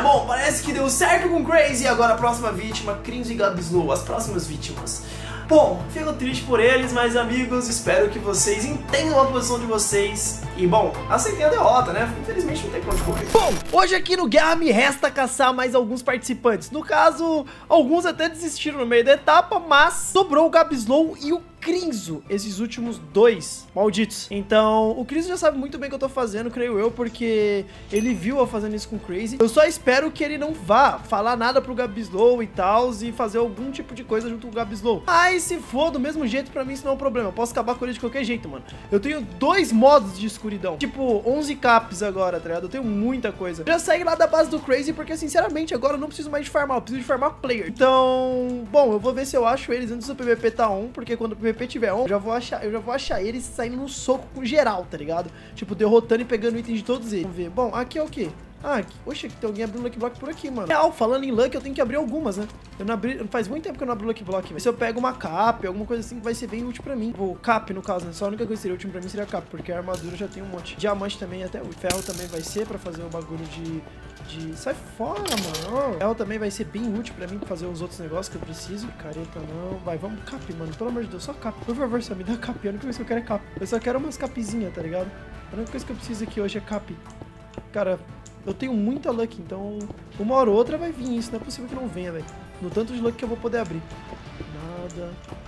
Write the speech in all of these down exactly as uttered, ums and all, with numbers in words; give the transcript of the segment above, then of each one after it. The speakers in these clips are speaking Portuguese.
bom, parece que deu certo com o Crazy. E agora a próxima vítima, Crinzo e Gabslow, as próximas vítimas. Bom, fico triste por eles, mas amigos, espero que vocês entendam a posição de vocês. E bom, aceitem a derrota, né? Infelizmente não tem pra onde correr. Bom, hoje aqui no Guerra me resta caçar mais alguns participantes. No caso, alguns até desistiram no meio da etapa, mas sobrou o Gabslow e o Crinzo, esses últimos dois malditos. Então, o Crinzo já sabe muito bem o que eu tô fazendo, creio eu, porque ele viu eu fazendo isso com o Crazy. Eu só espero que ele não vá falar nada pro Gabslow e tal, e fazer algum tipo de coisa junto com o Gabslow. Mas se for do mesmo jeito, pra mim isso não é um problema. Eu posso acabar com ele de qualquer jeito, mano. Eu tenho dois modos de escuridão, tipo onze caps agora, tá ligado? Eu tenho muita coisa. Eu já saí lá da base do Crazy, porque sinceramente agora eu não preciso mais de farmar, eu preciso de farmar player. Então, bom, eu vou ver se eu acho eles antes do P V P tá on, porque quando o P V P tiver on, eu já vou achar, eu já vou achar eles saindo no soco com geral, tá ligado? Tipo, derrotando e pegando itens de todos eles. Vamos ver. Bom, aqui é o quê? Ah, aqui. Oxe, tem alguém abrindo Lucky Block por aqui, mano. Real, falando em Lucky, eu tenho que abrir algumas, né? Eu não abri, faz muito tempo que eu não abro Lucky Block, velho. Se eu pego uma cap, alguma coisa assim, vai ser bem útil pra mim. O cap, no caso, né? Só a única coisa que seria útil pra mim seria a cap, porque a armadura já tem um monte. Diamante também, até o ferro também vai ser pra fazer o bagulho de... de... Sai fora, mano. Ferro também vai ser bem útil pra mim, pra fazer os outros negócios que eu preciso. Careta não. Vai, vamos cap, mano. Pelo amor de Deus, só cap. Por favor, só me dá cap. A única coisa que eu quero é cap. Eu só quero umas capzinhas, tá ligado? A única coisa que eu preciso aqui hoje é cap. Cara... eu tenho muita luck, então uma hora ou outra vai vir isso, não é possível que não venha, velho. No tanto de luck que eu vou poder abrir. Nada,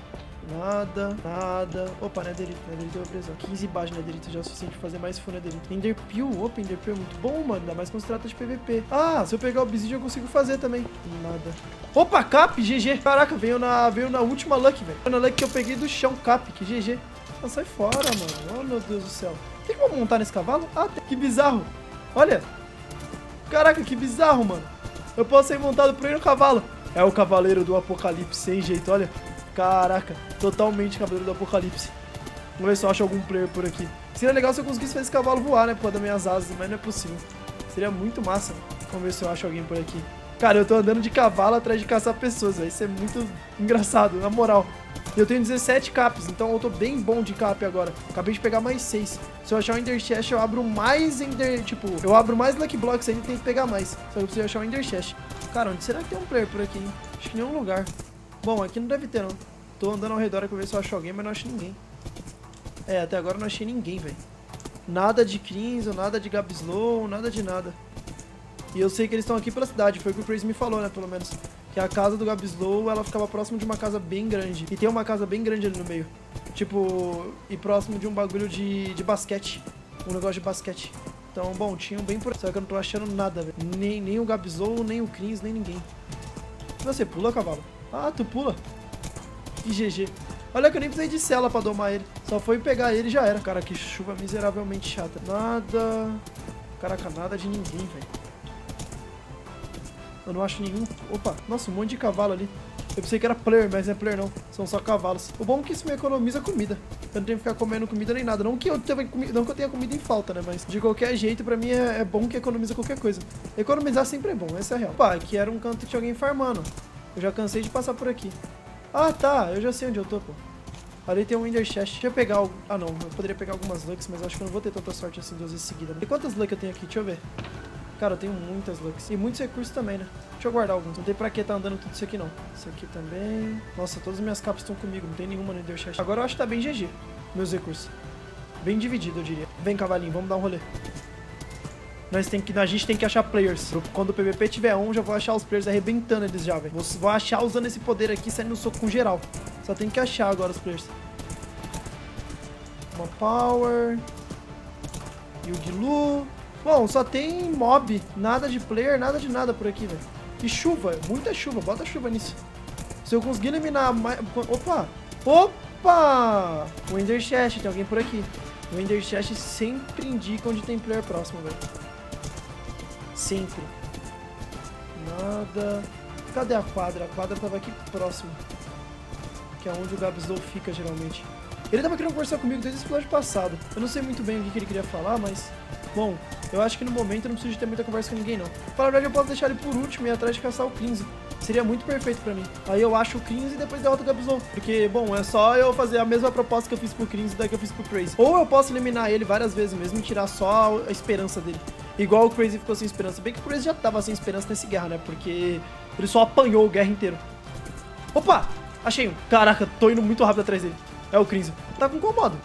nada, nada. Opa, Netherite, Netherite eu vou precisar. quinze baixo Netherite já é o suficiente pra fazer mais full Netherite. Enderpeel, opa, Enderpeel é muito bom, mano, ainda mais quando se trata de P V P. Ah, se eu pegar o Obsidian eu consigo fazer também. Nada. Opa, cap, G G. Caraca, veio na, veio na última luck, velho. Na luck que eu peguei do chão, cap, que G G. Ah, sai fora, mano. Oh, meu Deus do céu. Tem como montar nesse cavalo? Ah, tem. Que bizarro. Olha. Caraca, que bizarro, mano. Eu posso ser montado por ele no cavalo. É o cavaleiro do apocalipse, sem jeito, olha. Caraca, totalmente cavaleiro do apocalipse. Vamos ver se eu acho algum player por aqui. Seria legal se eu conseguisse fazer esse cavalo voar, né, por causa das minhas asas, mas não é possível. Seria muito massa. Vamos ver se eu acho alguém por aqui. Cara, eu tô andando de cavalo atrás de caçar pessoas, velho. Isso é muito engraçado, na moral. Eu tenho dezessete caps, então eu tô bem bom de cap agora. Acabei de pegar mais seis. Se eu achar o Ender Chest, eu abro mais Ender... Tipo, eu abro mais Lucky Blocks ainda e tenho que pegar mais. Só que eu preciso achar o Ender Chest. Cara, onde será que tem um player por aqui, hein? Acho que em nenhum lugar. Bom, aqui não deve ter, não. Tô andando ao redor pra ver se eu acho alguém, mas não acho ninguém. É, até agora eu não achei ninguém, velho. Nada de Crinzo, nada de Gabslow, nada de nada. E eu sei que eles estão aqui pela cidade, foi o que o Crazy me falou, né, pelo menos. Que a casa do Gabslow, ela ficava próximo de uma casa bem grande. E tem uma casa bem grande ali no meio. Tipo, e próximo de um bagulho de, de basquete. Um negócio de basquete. Então, bom, tinham bem por... Só que eu não tô achando nada, velho. Nem, nem o Gabslow, nem o Crinzo, nem ninguém. Você pula, cavalo? Ah, tu pula. Que G G. Olha que eu nem precisei de cela pra domar ele. Só foi pegar ele e já era. Cara, que chuva miseravelmente chata. Nada... Caraca, nada de ninguém, velho. Eu não acho nenhum... Opa, nossa, um monte de cavalo ali. Eu pensei que era player, mas não é player não. São só cavalos. O bom é que isso me economiza comida. Eu não tenho que ficar comendo comida nem nada. Não que eu tenha, não que eu tenha comida em falta, né? Mas de qualquer jeito, pra mim é, é bom que economiza qualquer coisa. Economizar sempre é bom, essa é a real. Opa, aqui era um canto de alguém farmando. Eu já cansei de passar por aqui. Ah, tá. Eu já sei onde eu tô, pô. Ali tem um Ender Chest. Deixa eu pegar o... Ah, não. Eu poderia pegar algumas Lucks, mas eu acho que eu não vou ter tanta sorte assim duas vezes seguidas. E quantas Lucks eu tenho aqui? Deixa eu ver. Cara, eu tenho muitas Lucks. E muitos recursos também, né? Deixa eu guardar alguns. Não tem pra que tá andando tudo isso aqui, não. Isso aqui também. Nossa, todas as minhas capas estão comigo. Não tem nenhuma no Ender Chest. Agora eu acho que tá bem G G. Meus recursos. Bem dividido, eu diria. Vem, cavalinho. Vamos dar um rolê. Nós tem que, a gente tem que achar players. Quando o P V P tiver on, já vou achar os players arrebentando eles já, velho. Vou achar usando esse poder aqui, saindo no soco com geral. Só tem que achar agora os players. Uma power. E o Dilu. Bom, só tem mob, nada de player, nada de nada por aqui, velho. E chuva, muita chuva, bota chuva nisso. Se eu conseguir eliminar mais... Opa! Opa! O Ender Chest, tem alguém por aqui. O Ender Chest sempre indica onde tem player próximo, velho. Sempre. Nada... Cadê a quadra? A quadra tava aqui próximo. Que é onde o Gabslow fica, geralmente. Ele tava querendo conversar comigo desde esse episódio passado. Eu não sei muito bem o que ele queria falar, mas... Bom, eu acho que no momento eu não preciso de ter muita conversa com ninguém, não. Pra verdade, eu posso deixar ele por último e ir atrás de caçar o Crinzo. Seria muito perfeito pra mim. Aí eu acho o Crinzo e depois derroto o Gabslow. Porque, bom, é só eu fazer a mesma proposta que eu fiz pro Crinzo e da que eu fiz pro Crazy. Ou eu posso eliminar ele várias vezes mesmo e tirar só a esperança dele. Igual o Crazy ficou sem esperança. Bem que o Crazy já tava sem esperança nesse guerra, né? Porque ele só apanhou o guerra inteiro. Opa! Achei um. Caraca, tô indo muito rápido atrás dele. É o Crazy. Tá com qual modo?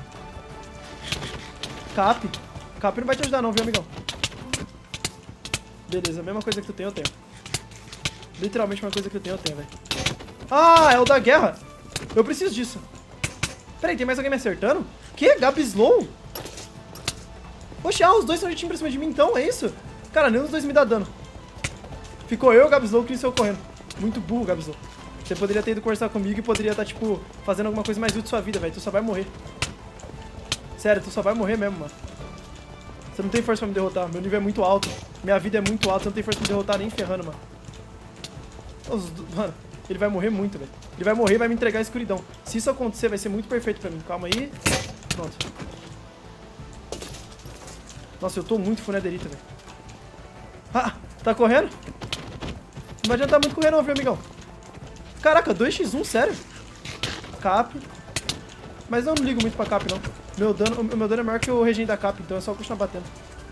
Cap. Cap não vai te ajudar não, viu, amigão? Beleza, a mesma coisa que tu tem, eu tenho. Literalmente a mesma coisa que tu tem, eu tenho, velho. Ah, é o da guerra. Eu preciso disso. Peraí, tem mais alguém me acertando? Que? Gabslow? Poxa, ah, os dois estão de time pra cima de mim então, é isso? Cara, nenhum dos dois me dá dano. Ficou eu, o Gabslow, que saiu correndo. Muito burro, Gabslow. Você poderia ter ido conversar comigo e poderia estar, tipo, fazendo alguma coisa mais útil de sua vida, velho. Tu só vai morrer. Sério, tu só vai morrer mesmo, mano. Você não tem força pra me derrotar. Meu nível é muito alto. Minha vida é muito alta. Você não tem força pra me derrotar nem ferrando, mano. Os... Mano, ele vai morrer muito, velho. Ele vai morrer e vai me entregar a escuridão. Se isso acontecer, vai ser muito perfeito pra mim. Calma aí. Pronto. Nossa, eu tô muito funederita, velho. Ah, tá correndo? Não vai adiantar muito correr não, viu, amigão? Caraca, dois por um, sério? Cap. Mas eu não ligo muito pra cap, não. Meu dano, o meu dano é maior que o regen da cap, então é só continuar batendo.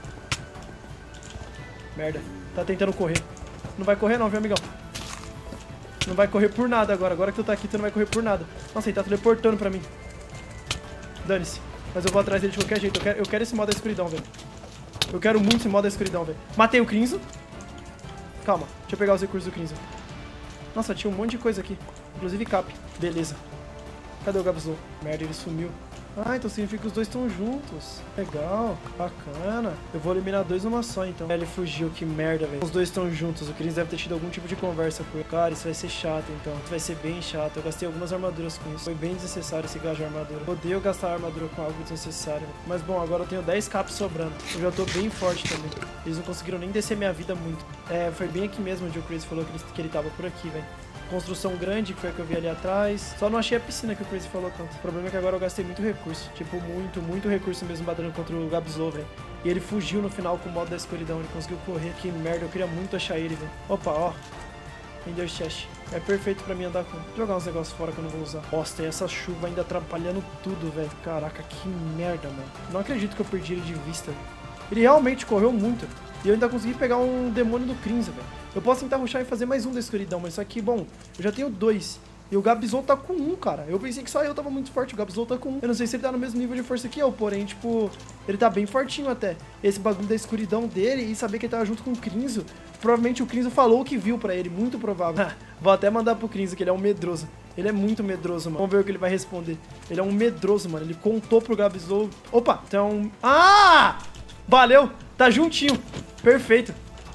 Merda. Tá tentando correr. Não vai correr não, viu, amigão? Não vai correr por nada agora. Agora que tu tá aqui, tu não vai correr por nada. Nossa, ele tá teleportando pra mim. Dane-se. Mas eu vou atrás dele de qualquer jeito. Eu quero, eu quero esse modo da escuridão, velho. Eu quero muito esse modo da escuridão, velho. Matei o Crimson. Calma. Deixa eu pegar os recursos do Crimson. Nossa, tinha um monte de coisa aqui. Inclusive cap. Beleza. Cadê o Gabslow? Merda, ele sumiu. Ah, então significa que os dois estão juntos. Legal, bacana. Eu vou eliminar dois numa só, então. Ele fugiu, que merda, velho. Os dois estão juntos. O Chris deve ter tido algum tipo de conversa com ele. Cara, isso vai ser chato, então. Isso vai ser bem chato. Eu gastei algumas armaduras com isso. Foi bem desnecessário esse gasto de armadura. Odeio gastar armadura com algo desnecessário. Mas bom, agora eu tenho dez caps sobrando. Eu já tô bem forte também. Eles não conseguiram nem descer minha vida muito. É, foi bem aqui mesmo onde o Chris falou que ele, que ele tava por aqui, velho. Construção grande, que foi a que eu vi ali atrás. Só não achei a piscina que o Crazy falou tanto. O problema é que agora eu gastei muito recurso. Tipo, muito, muito recurso mesmo batendo contra o Gabslow, velho. E ele fugiu no final com o modo da escuridão. Ele conseguiu correr. Que merda, eu queria muito achar ele, velho. Opa, ó. Ender Chest. É perfeito pra mim andar com. Vou jogar uns negócios fora que eu não vou usar. Nossa, e essa chuva ainda atrapalhando tudo, velho. Caraca, que merda, mano. Não acredito que eu perdi ele de vista. Ele realmente correu muito. E eu ainda consegui pegar um demônio do Crimson, velho. Eu posso tentar rushar e fazer mais um da escuridão, mas só que, bom, eu já tenho dois. E o Gabslow tá com um, cara. Eu pensei que só eu tava muito forte, o Gabslow tá com um. Eu não sei se ele tá no mesmo nível de força que eu, porém, tipo, ele tá bem fortinho até. Esse bagulho da escuridão dele e saber que ele tava junto com o Crimson, provavelmente o Crimson falou o que viu pra ele, muito provável. Vou até mandar pro Crimson, que ele é um medroso. Ele é muito medroso, mano. Vamos ver o que ele vai responder. Ele é um medroso, mano. Ele contou pro Gabslow. Opa, então... Ah! Valeu! Tá juntinho. Perfeito.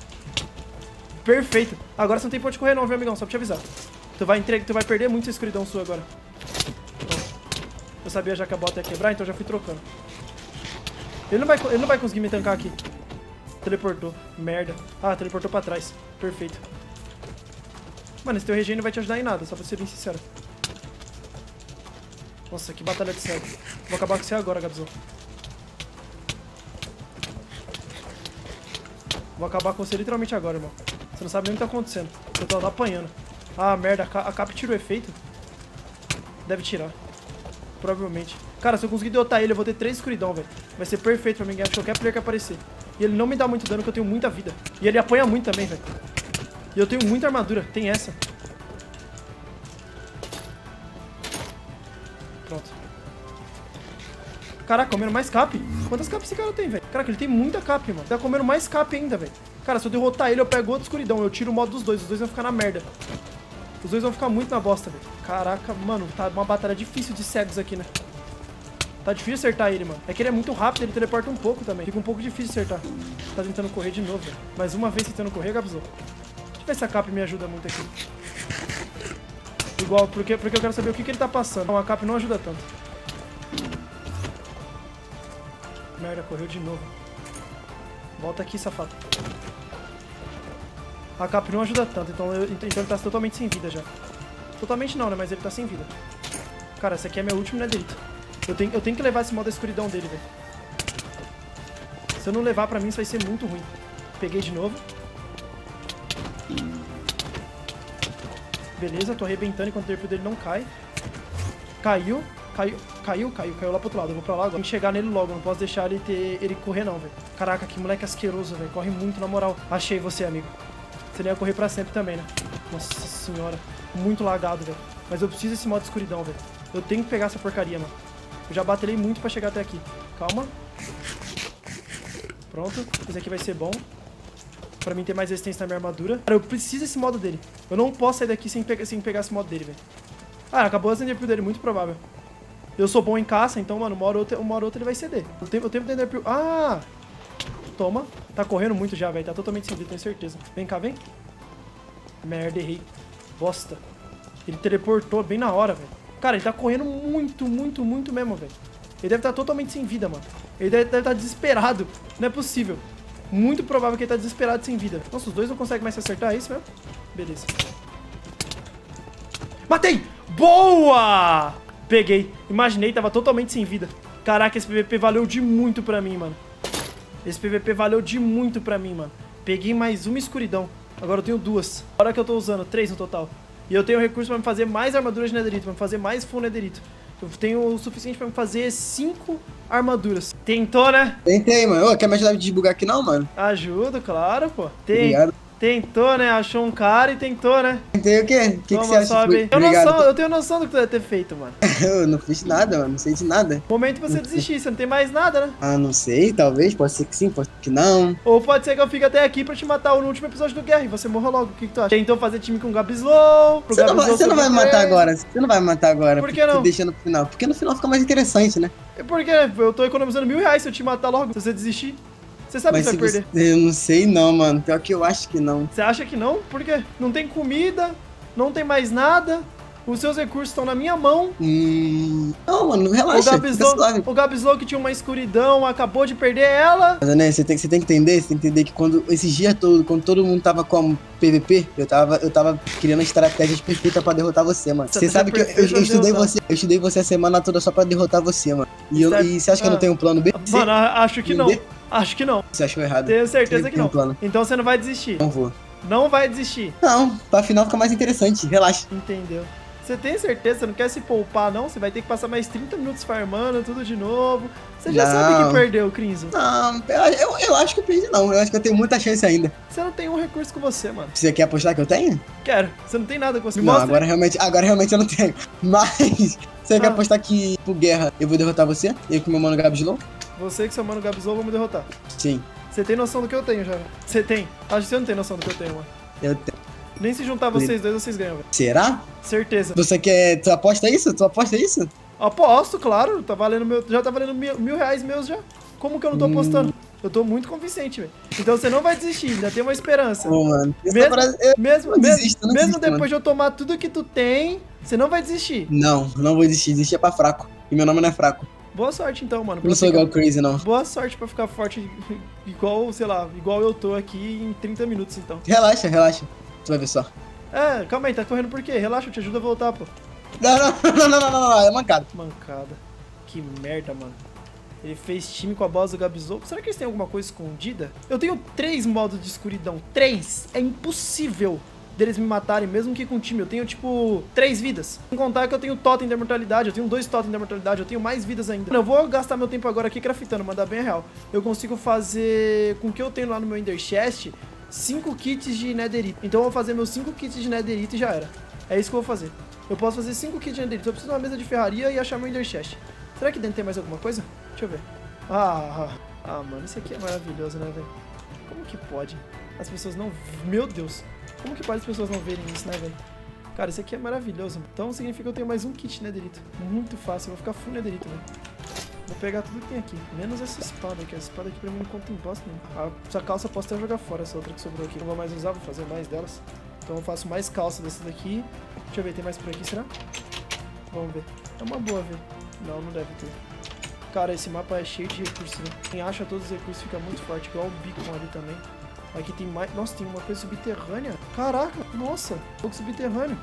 Perfeito. Agora você não tem ponto de correr não, viu, amigão? Só pra te avisar. Tu vai, entre... tu vai perder muito essa escuridão sua agora. Pronto. Eu sabia já que a bota ia quebrar, então já fui trocando. Ele não vai, ele não vai conseguir me tancar aqui. Teleportou. Merda. Ah, teleportou pra trás. Perfeito. Mano, esse teu regen não vai te ajudar em nada, só pra ser bem sincero. Nossa, que batalha de cego. Vou acabar com você agora, Gabslow. Vou acabar com você literalmente agora, irmão. Você não sabe nem o que tá acontecendo. Eu tô apanhando. Ah, merda. A cap tira o efeito? Deve tirar. Provavelmente. Cara, se eu conseguir derrotar ele, eu vou ter três escuridão, velho. Vai ser perfeito pra mim ganhar qualquer player que aparecer. E ele não me dá muito dano, porque eu tenho muita vida. E ele apanha muito também, velho. E eu tenho muita armadura. Tem essa. Pronto. Caraca, comendo mais cap? Quantas capas esse cara tem, velho? Caraca, ele tem muita cap, mano. Tá comendo mais cap ainda, velho. Cara, se eu derrotar ele, eu pego outra escuridão. Eu tiro o modo dos dois. Os dois vão ficar na merda. Os dois vão ficar muito na bosta, velho. Caraca, mano, tá uma batalha difícil de cegos aqui, né? Tá difícil acertar ele, mano. É que ele é muito rápido, ele teleporta um pouco também. Fica um pouco difícil acertar. Tá tentando correr de novo, velho. Mais uma vez tentando correr, Gabslow. Deixa eu ver se a cap me ajuda muito aqui. Igual, porque, porque eu quero saber o que, que ele tá passando. Não, a cap não ajuda tanto. Merda, correu de novo. Volta aqui, safado. A cap não ajuda tanto, então, eu, então ele tá totalmente sem vida já. Totalmente não, né? Mas ele tá sem vida. Cara, essa aqui é meu último netherite. Eu tenho, eu tenho que levar esse modo da escuridão dele, velho. Se eu não levar pra mim, isso vai ser muito ruim. Peguei de novo. Beleza, tô arrebentando enquanto o derpil dele não cai. Caiu. Caiu, caiu, caiu, caiu lá pro outro lado. Eu vou pra lá agora. Tem que chegar nele logo, não posso deixar ele ter ele correr não, velho. Caraca, que moleque asqueroso, velho. Corre muito, na moral. Achei você, amigo. Você nem ia correr pra sempre também, né? Nossa senhora. Muito lagado, velho. Mas eu preciso desse modo de escuridão, velho. Eu tenho que pegar essa porcaria, mano. Eu já batalhei muito pra chegar até aqui. Calma. Pronto. Esse aqui vai ser bom. Pra mim ter mais resistência na minha armadura. Cara, eu preciso desse modo dele. Eu não posso sair daqui sem, pe sem pegar esse modo dele, velho. Ah, acabou a Enderpeel dele. Muito provável. Eu sou bom em caça, então, mano, uma hora ou outra, uma hora ou outra ele vai ceder. O tempo, o tempo do Enderpeel... Ah! Toma. Tá correndo muito já, velho. Tá totalmente sem vida, tenho certeza. Vem cá, vem. Merda, errei. Bosta. Ele teleportou bem na hora, velho. Cara, ele tá correndo muito, muito, muito mesmo, velho. Ele deve estar totalmente sem vida, mano. Ele deve, deve estar desesperado. Não é possível. Muito provável que ele tá desesperado sem vida. Nossa, os dois não conseguem mais se acertar, é isso mesmo? Beleza. Matei! Boa! Peguei. Imaginei, tava totalmente sem vida. Caraca, esse P V P valeu de muito pra mim, mano. Esse P V P valeu de muito pra mim, mano. Peguei mais uma escuridão. Agora eu tenho duas. Agora que eu tô usando, três no total. E eu tenho recurso pra me fazer mais armaduras de netherito, pra me fazer mais full netherito. Eu tenho o suficiente pra me fazer cinco armaduras. Tentou, né? Tentei, mano. Ô, quer me ajudar a desbugar aqui não, mano? Ajudo, claro, pô. Tem... Obrigado. Tentou, né? Achou um cara e tentou, né? Tentei o quê? O que, que você acha? Sobe. Que Eu, Obrigado. noção, eu tenho noção do que tu deve ter feito, mano. Eu não fiz nada, mano. Não sei de nada. Momento pra você desistir, você não tem mais nada, né? Ah, não sei. Talvez. Pode ser que sim, pode ser que não. Ou pode ser que eu fique até aqui pra te matar no último episódio do Guerra e você morra logo. O que, que tu acha? Tentou fazer time com o Gabslow. Você não, vai, você não vai me matar agora. Você não vai me matar agora. Por que não? Deixando pro final. Porque no final fica mais interessante, né? Por quê? Eu tô economizando mil reais se eu te matar logo. Se você desistir. Você sabe Mas que vai você... perder. Eu não sei não, mano. Pior que eu acho que não. Você acha que não? Por quê? Não tem comida, não tem mais nada. Os seus recursos estão na minha mão. Hum... Não, mano, relaxa. O Gabslow que tinha uma escuridão, acabou de perder ela. Mas, né, você tem, você tem que entender, você tem que entender que quando esses dias todos, quando todo mundo tava com P V P, eu tava, eu tava criando estratégias perfeitas pra derrotar você, mano. Você sabe que eu, eu, eu estudei você, eu estudei você a semana toda só pra derrotar você, mano. E, eu, e você acha que ah. eu não tenho um plano B? Mano, acho que não. Acho que não. Você achou errado? Tenho certeza que não. Plano. Então você não vai desistir. Não vou. Não vai desistir. Não, pra final fica mais interessante, relaxa. Entendeu. Você tem certeza? Você não quer se poupar, não? Você vai ter que passar mais trinta minutos farmando, tudo de novo. Você já não. sabe que perdeu, Crinzo. Não, eu, eu acho que eu perdi não. Eu acho que eu tenho muita chance ainda. Você não tem um recurso com você, mano. Você quer apostar que eu tenho? Quero. Você não tem nada com você. Me não, mostra. agora realmente, agora realmente eu não tenho. Mas, você ah. quer apostar que, por guerra, eu vou derrotar você? Eu com meu mano Gabslow? Você que seu mano Gabslow vão me derrotar. Sim. Você tem noção do que eu tenho já? Você tem. Acho que você não tem noção do que eu tenho, mano. Eu tenho. Nem se juntar vocês dois, vocês ganham, velho. Será? Certeza. Você quer... Tu aposta isso? Tu aposta isso? Aposto, claro. Tá valendo meu... Já tá valendo mil, mil reais meus já. Como que eu não tô apostando? Hum. Eu tô muito convincente, velho. Então você não vai desistir, ainda tem uma esperança. Pô, mano. Mesmo, pra... eu mesmo, não desisto, mesmo, não mesmo desisto, depois mano. de eu tomar tudo que tu tem, você não vai desistir. Não, não vou desistir. Desistir é pra fraco. E meu nome não é fraco. Boa sorte então, mano. Eu não sou ficar... igual Crazy, não. Boa sorte pra ficar forte igual, sei lá, igual eu tô aqui em trinta minutos, então. Relaxa, relaxa. Tu vai ver só. É, calma aí, tá correndo por quê? Relaxa, eu te ajudo a voltar, pô. Não, não, não, não, não, não, não, é mancada. Mancada. Que merda, mano. Ele fez time com a boss do Gabslow. Será que eles têm alguma coisa escondida? Eu tenho três modos de escuridão. Três! É impossível deles me matarem, mesmo que com time. Eu tenho, tipo, três vidas. Sem contar que eu tenho totem da mortalidade. Eu tenho dois totem da mortalidade. Eu tenho mais vidas ainda. Eu vou gastar meu tempo agora aqui craftando, mandar bem real. Eu consigo fazer com o que eu tenho lá no meu Ender Chest cinco kits de netherite. Então eu vou fazer meus cinco kits de netherite e já era. É isso que eu vou fazer. Eu posso fazer cinco kits de netherite. Eu preciso de uma mesa de ferraria e achar meu Ender Chest. Será que dentro tem mais alguma coisa? Deixa eu ver. Ah, ah, ah, mano, isso aqui é maravilhoso, né, velho? Como que pode? As pessoas não... Meu Deus. Como que pode as pessoas não verem isso, né, velho? Cara, isso aqui é maravilhoso. Então significa que eu tenho mais um kit de netherite. Muito fácil. Eu vou ficar full netherite, velho. Vou pegar tudo que tem aqui. Menos essa espada aqui. Essa espada aqui pra mim não conta em bosta nenhuma. Essa calça eu posso até jogar fora, essa outra que sobrou aqui. Não vou mais usar, vou fazer mais delas. Então eu faço mais calça dessa daqui. Deixa eu ver, tem mais por aqui, será? Vamos ver. É uma boa, ver. Não, não deve ter. Cara, esse mapa é cheio de recursos, né? Quem acha todos os recursos fica muito forte, igual o Beacon ali também. Aqui tem mais... Nossa, tem uma coisa subterrânea. Caraca, nossa. Fogo subterrâneo.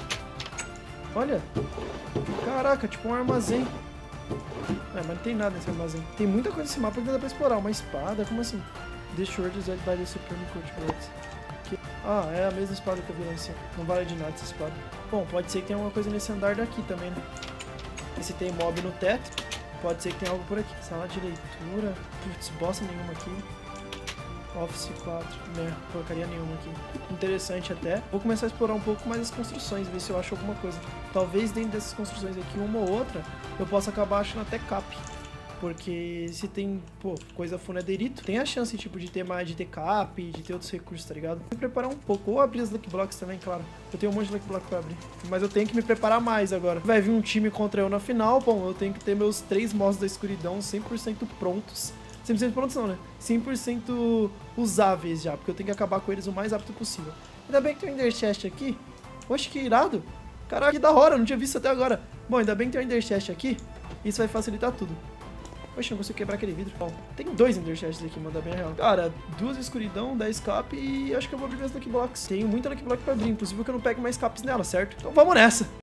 Olha. Caraca, tipo um armazém. É, mas não tem nada nesse armazém. Tem muita coisa nesse mapa que dá pra explorar. Uma espada, como assim? The Sword is by the Supreme Court Words. Ah, é a mesma espada que eu vi lá em cima. Não vale de nada essa espada. Bom, pode ser que tenha alguma coisa nesse andar daqui também, né? E se tem mob no teto, pode ser que tenha algo por aqui. Sala de leitura. Putz, bosta nenhuma aqui. Office quatro. Né, porcaria nenhuma aqui. Interessante até. Vou começar a explorar um pouco mais as construções, ver se eu acho alguma coisa. Talvez dentro dessas construções aqui, uma ou outra, eu possa acabar achando até cap. Porque se tem, pô, coisa funederito, tem a chance, tipo, de ter mais, de ter cap, de ter outros recursos, tá ligado? Vou me preparar um pouco, ou abrir as Lucky Blocks também, claro. Eu tenho um monte de Lucky Block pra abrir. Mas eu tenho que me preparar mais agora. Vai vir um time contra eu na final, bom, eu tenho que ter meus três monstros da escuridão cem por cento prontos. cem por cento prontos não, né? cem por cento usáveis já, porque eu tenho que acabar com eles o mais rápido possível. Ainda bem que tem um Ender Chest aqui. Oxe, que irado. Caraca, que da hora, não tinha visto até agora. Bom, ainda bem que tem um Ender Chest aqui. Isso vai facilitar tudo. Poxa, não consigo quebrar aquele vidro. Bom, tem dois Ender Chests aqui, manda bem real. Cara, duas escuridão, dez cap e acho que eu vou abrir minhas Lucky Blocks. Tenho muita Lucky Block pra abrir, inclusive que eu não pego mais caps nela, certo? Então vamos nessa!